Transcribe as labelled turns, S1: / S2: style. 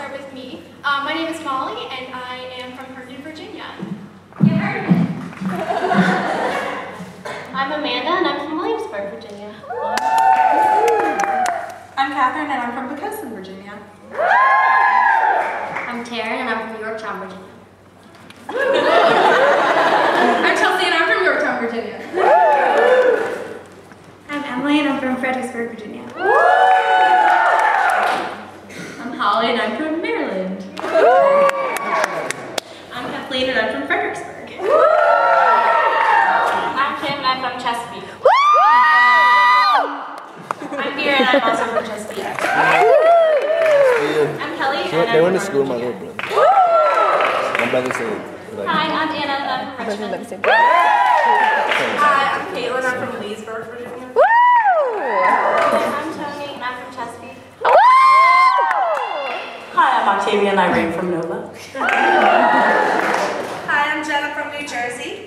S1: start with me. My name is Molly, and I am from Herndon, Virginia. You heard of it?
S2: I'm Amanda, and I'm from Williamsburg, Virginia.
S3: I'm Catherine, and I'm from Poquessum, Virginia.
S2: I'm Taryn, and I'm from Yorktown, Virginia.
S3: I'm Chelsea, and I'm from Yorktown, Virginia.
S4: I'm Emily, and I'm from Fredericksburg, Virginia.
S5: I'm Holly, and I'm from Maryland. I'm Kathleen, and I'm from Fredericksburg.
S2: I'm Kim, and I'm from Chesapeake. I'm Vera, and I'm also from Chesapeake. I'm Kelly, and
S6: They
S2: I'm
S6: went to
S2: from
S6: school with my
S2: Virginia.
S6: little brother. My brother said, like,
S2: Hi, I'm Anna, and I'm from Richmond.
S3: Hi, I'm Caitlin. I'm from Leesburg, Virginia.
S2: I'm Tony, and I'm from Chesapeake.
S5: Hi, I'm Octavia, and I read from Nova.
S7: Hi, I'm Jenna from New Jersey.